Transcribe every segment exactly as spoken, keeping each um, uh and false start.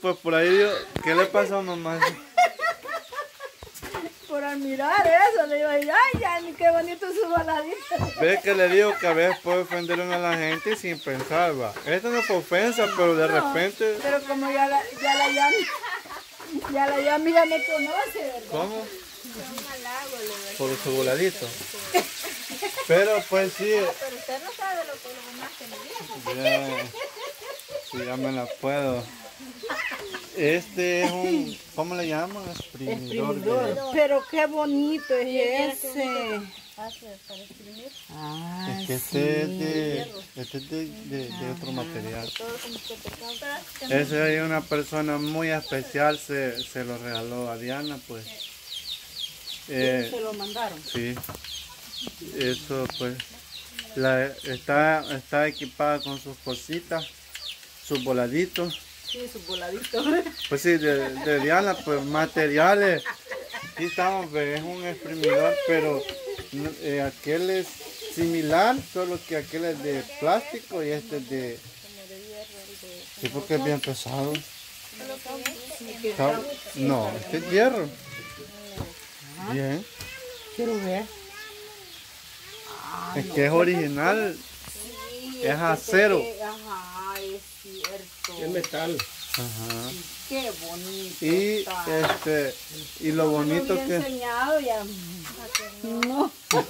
pues por ahí digo, ¿qué le pasó, mamá? Por admirar eso, le digo, ay, ya, qué bonito su voladito. Ve que le digo que a veces puede ofender a la gente sin pensar, va. Esto no fue ofensa, pero de No, repente... pero como ya la, ya la Yami, ya la Yami ya me conoce, ¿verdad? ¿Cómo? Fue un halago, le doy. Por su voladito. Pero pues sí... Pero usted no sabe lo que lo más que me dijo. Ya, sí, ya me la puedo. Este es un, ¿cómo le llaman? Exprimidor. de- Pero qué bonito es ese. Hace para exprimir. Ah, Es que este es de, este es de, de- de otro material. Todo como que te causa. Ese hay una persona muy especial, se, se lo regaló a Diana, pues. Eh, se lo mandaron. sí, eso pues. La, está, está equipada con sus cositas, sus voladitos. Sí, su voladito. Pues sí, de, de Diana, pues materiales. Aquí estamos, ve, es un exprimidor, pero no, eh, aquel es similar, solo que aquel es de plástico y este es de... Sí, porque es bien pesado. Está- No, este es hierro. Bien. Quiero ver. Es que es original, es acero. Ajá, es cierto. Es metal. Ajá. Qué bonito. Y está. este, y lo bonito Lo había que... enseñado ya. No.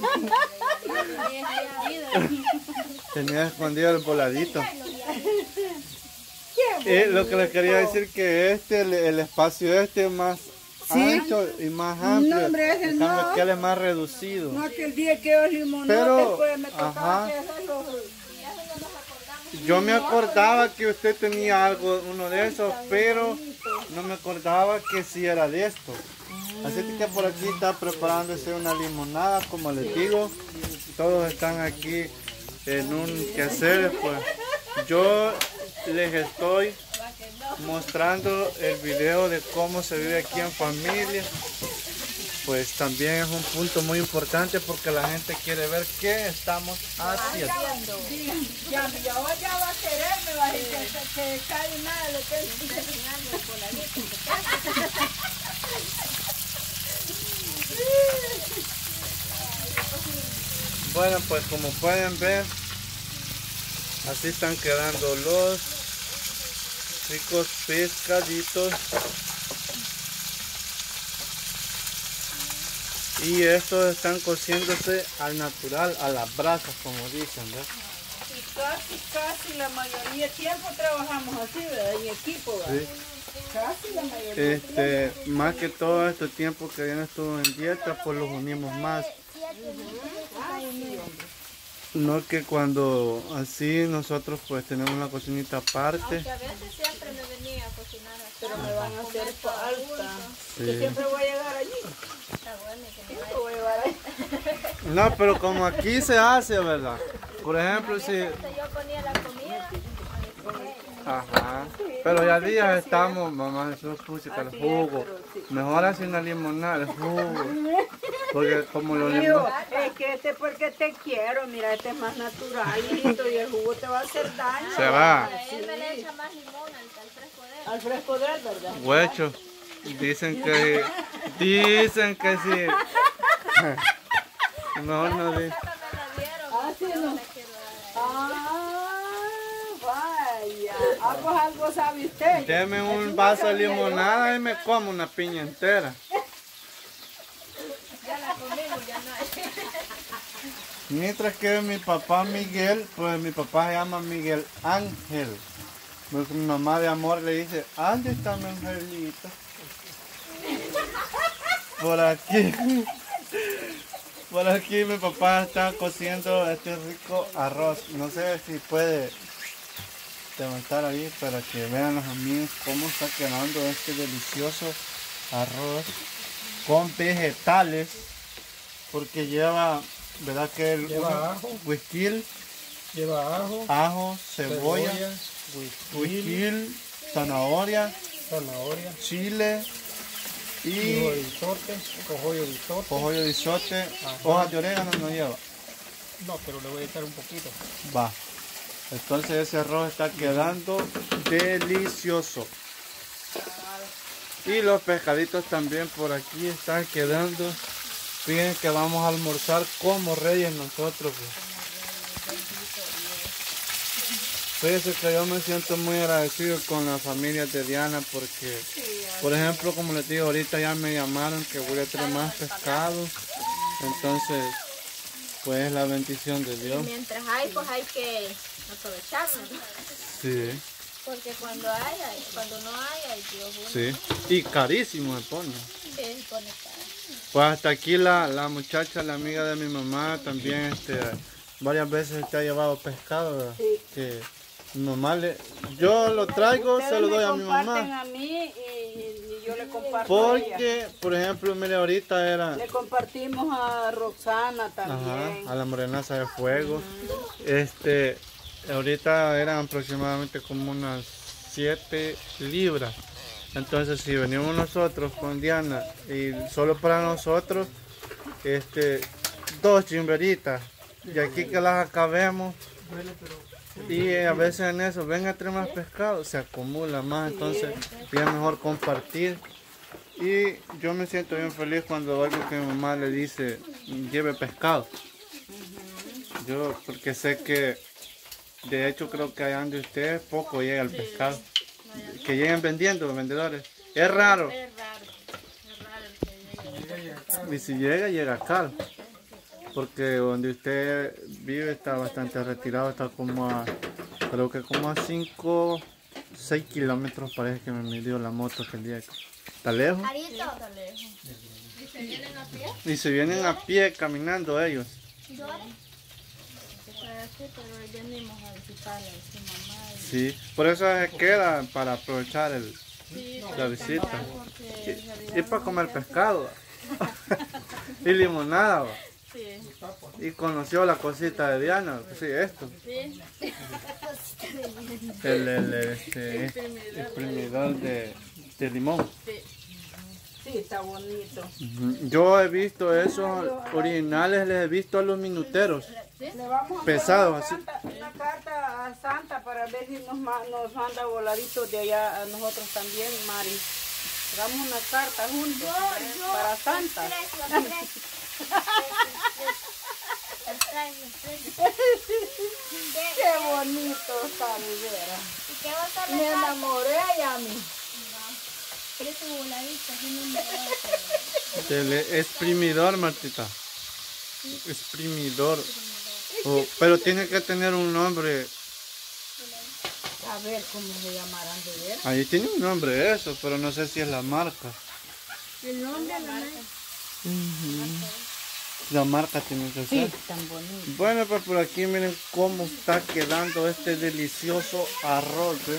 Tenía escondido el voladito. Eh, lo que les quería decir que este, el, el espacio este es más ¿Sí? ancho y más amplio. No, hombre, ese En no. cambio aquel es más reducido. No, que el día que yo limonote, Pero, pues me tocaba ajá. que hacerlo. Yo me acordaba que usted tenía algo, uno de esos, pero no me acordaba que sí era de esto. Así que por aquí está preparándose una limonada, como les digo. Todos están aquí en un quehacer, pues. Yo les estoy mostrando el video de cómo se vive aquí en familia. Pues también es un punto muy importante porque la gente quiere ver qué estamos haciendo. Ya, y ahora ya va a querer, me va a decir que, que cae nada, le estoy enseñando el voladito. Bueno, pues como pueden ver, así están quedando los ricos pescaditos. Y estos están cociéndose al natural, a las brasas, como dicen, ¿verdad? Y casi, casi la mayoría del tiempo trabajamos así, ¿verdad? En equipo, ¿verdad? Sí. Casi la mayoría. Este, más que todo este tiempo que ya no estuvo en dieta, pues los unimos más. No que cuando así nosotros pues tenemos la cocinita aparte. Que a veces siempre me venía a cocinar así. Pero me van a hacer falta. Sí. Yo siempre voy a llegar allí. Está bueno que me Siempre voy a llegar allí. No, pero como aquí se hace, ¿verdad? Por ejemplo, si... vaya. Yo ponía la comida. Ajá. Pero ya días estamos, mamá, eso puse para el jugo. Mejor así una limonada, el jugo. Porque como los Digo, limones... es que este porque te quiero, mira, este es más naturalito y el jugo te va a hacer daño. Se va. Él me le echa más limón al, al fresco de él. Al fresco de él, ¿verdad? Huecho. Dicen que... Dicen que sí. Mejor no di. Esta me la dieron. Ah, sí, no. Ah, vaya. Ah, pues algo sabe usted. Deme un vaso de limonada y me como una piña entera. Ya la comimos, ya no hay. Mientras que mi papá Miguel, pues mi papá se llama Miguel Ángel. Porque mi mamá de amor le dice, ¿dónde está mi angelito? Por aquí. Por aquí mi papá está cociendo este rico arroz. No sé si puede levantar ahí para que vean los amigos cómo está quedando este delicioso arroz con vegetales. Porque lleva, ¿verdad que el Lleva ajo. whisky, Lleva ajo, ajo, cebolla, cebolla, whisky, whisky, zanahoria, zanahoria, chile hijo y de bisote, cojollo de bisote. cojollo de bisote, hojas de orégano no lleva. No, pero le voy a echar un poquito. Va. Entonces ese arroz está quedando delicioso. Y los pescaditos también por aquí están quedando. Fíjense que vamos a almorzar como reyes nosotros. Pues. Fíjense que yo me siento muy agradecido con la familia de Diana porque, por ejemplo, como les digo, ahorita ya me llamaron que voy a traer más pescado. Entonces, pues es la bendición de Dios. Y mientras hay, pues hay que aprovecharlo, ¿no? Sí. Porque cuando hay, hay, cuando no hay, hay Dios. Bueno. Sí. Y carísimo se pone. Sí, se pone caro. Pues hasta aquí la, la muchacha, la amiga de mi mamá, también este, varias veces te ha llevado pescado, ¿verdad? Sí. Que mi mamá le, yo lo traigo, Ustedes se lo me doy a mi comparten mamá. a mí y, y yo le comparto a ella. Porque, por ejemplo, mire, ahorita era Le compartimos a Roxana también. ajá, a la morenaza de fuego. Este, ahorita eran aproximadamente como unas siete libras. Entonces, si venimos nosotros con Diana y solo para nosotros, este, dos chimberitas. Y aquí que las acabemos. Y a veces en eso, ven a traer más pescado, se acumula más. Entonces, es mejor compartir. Y yo me siento bien feliz cuando oigo que mi mamá le dice, lleve pescado. Yo, porque sé que, de hecho, creo que allá donde ustedes poco llega el pescado. Que lleguen vendiendo, los vendedores. Es raro. Es raro. Es raro el que llegue. Y si llega, llega caro. Porque donde usted vive está bastante retirado, está como a, creo que como a cinco, seis kilómetros parece que me midió la moto que el día. ¿Está lejos? Sí, está lejos. ¿Y se vienen a pie? Y se vienen a pie caminando ellos. ¿Llora? Sí, pero venimos a visitarla a su mamá. Y... Sí, por eso se queda para aprovechar el, sí, la visita. porque Y, y para comer pescado. Y limonada. sí, Y conoció la cosita de Diana, sí, esto. sí. El, el, este, exprimidor de, de limón. Sí, está bonito. Ujú. Yo he visto esos originales, les he visto a los minuteros. Le vamos a Pesados, poner una, carta, una carta a Santa para ver si nos, ma- nos manda voladitos de allá a nosotros también, Mari. Hagamos una carta juntos para Santa. Qué bonito está, de veras. ¿Y qué va a estar Me enamoré ya a mí. ¿Quieres tu voladita? Así no me va a Del exprimidor, Martita. Exprimidor. Oh, pero tiene que tener un nombre. A ver cómo se llamarán de veras. Ahí tiene un nombre eso, pero no sé si es la marca. el nombre de la marca. La marca tiene que Sí, ser. tan bonito. Bueno, pues por aquí miren cómo está quedando este delicioso arroz. ¿Eh?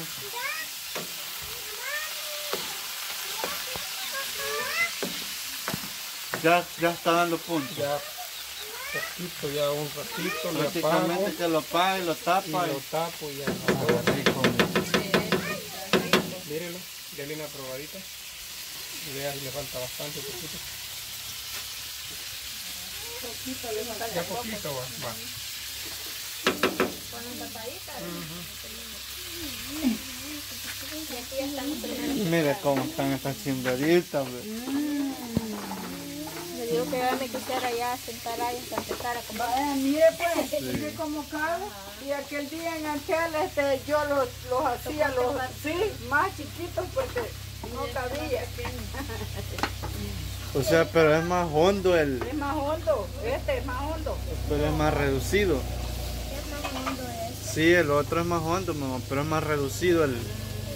Ya, ya está dando punto. Ya poquito, ya un ratito, le apago Prácticamente que lo apaga y lo y tapa. lo Y... tapo y ya. Ah, rico. Mírenlo, denle una probadita. Y vea si le falta bastante, poquito. Ya poquito va. va. Con una tapadita. Y aquí ya están los primeros. Mira cómo están estas chimberitas. Le digo que ya me quisiera ya sentar ahí hasta empezar a comer. Vaya, mire pues, mire cómo cabe. Y aquel día en aquel este, yo los, los hacía los, sí, más chiquitos porque no cabía. O sea, pero es más hondo el, Es más hondo, este es más hondo. pero es más reducido. ¿Qué tan hondo es? Sí, el otro es más hondo, mamá, pero es más reducido el.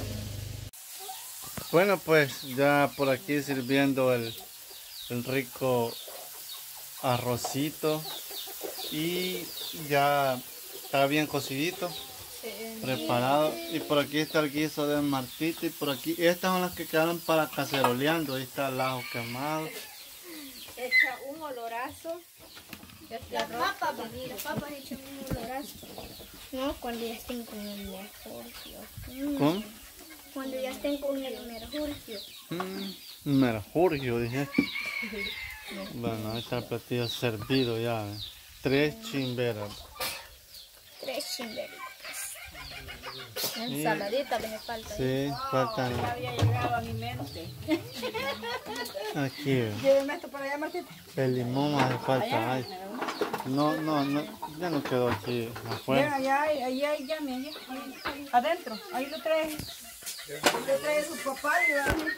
Bueno, pues ya por aquí sirviendo el, el rico arrocito y ya está bien cocidito, preparado. Y por aquí está el guiso de Martita y por aquí, estas son las que quedaron para caceroleando. Ahí está el ajo quemado. Echa un olorazo. Las papas, papi, las papas echan un olorazo. No, cuando ya estén con el mercurio. Mm. ¿Con? Cuando ya estén con el mercurio. Mm, mercurio, dije. Bueno, ahí está el platillo servido ya. ¿Eh? Tres chimberas. Tres chimberitas. Ensaladita les falta. Sí, faltan. Ya había llegado a mi mente. Aquí. Lléveme esto para allá, Martita. El limón hace falta. Ay. No, no, no, ya no quedó aquí Ven, afuera. allá hay, allá hay, llame, allá. Adentro, ahí lo trae. Lo trae su papá y va. Me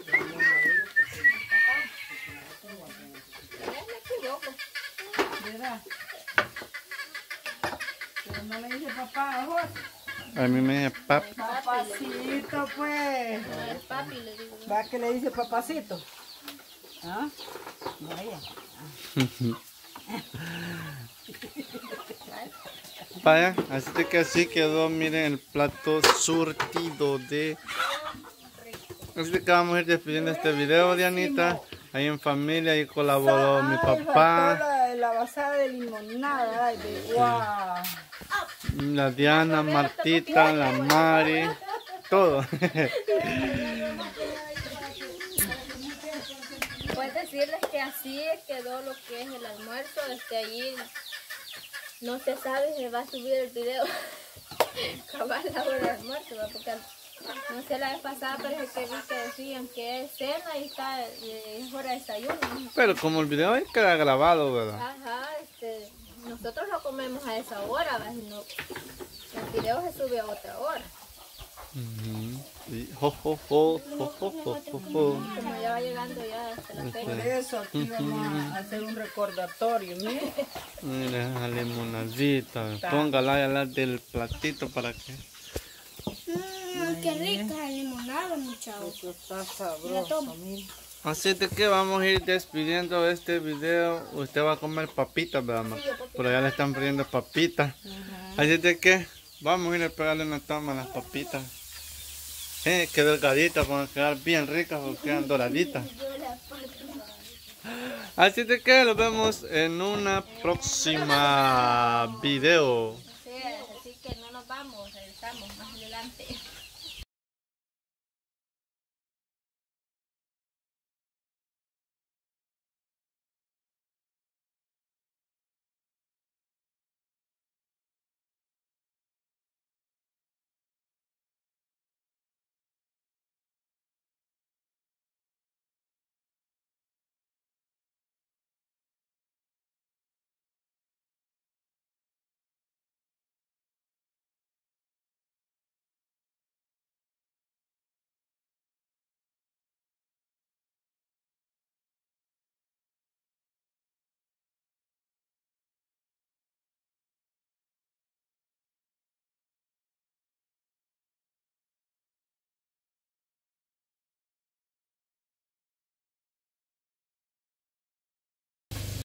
equivoco. ¿Verdad? Pero no le dice papá a José. A mí me dice pap. Papacito, pues. No, el papi le digo. Va que le dice papacito. ¿Ah? Vaya. Vaya, así de que así quedó, miren el plato surtido de... Así de que vamos a ir despidiendo este video, Dianita. Ahí en familia, ahí colaboró mi Ay, papá, faltó La, la basada de limonada. Ay, de guau. la Diana, Martita, la Mari, todo. Puedes decirles que así quedó lo que es el almuerzo. Desde allí no se sabe si va a subir el video. Cabal la hora del almuerzo, ¿verdad? Porque no sé la vez pasada, pero es que vi que decían que es cena y está, y es hora de desayuno. Pero como el video ahí queda grabado, ¿verdad? Ajá, este, nosotros lo comemos a esa hora, ¿verdad? Y no, el video se sube a otra hora. Ujú. Y jo, jo, jo, jo, jo, jo, jo, jo. Como ya va llegando ya hasta la Por fecha. eso aquí vamos a hacer un recordatorio, ¿mire? Mira esa limonadita, póngala ahí al lado del platito para que... Mmm, qué rica la limonada, muchachos. Esto está sabroso, mire. Así de que vamos a ir despidiendo este video. Usted va a comer papitas, ¿verdad, ma? Por allá le están pidiendo papitas. Así de que vamos a ir a pegarle una toma a las papitas. Eh, que delgaditas, van a quedar bien ricas porque quedan doraditas. Así de que nos vemos en una próxima video. Sí, así que no nos vamos, regresamos más adelante.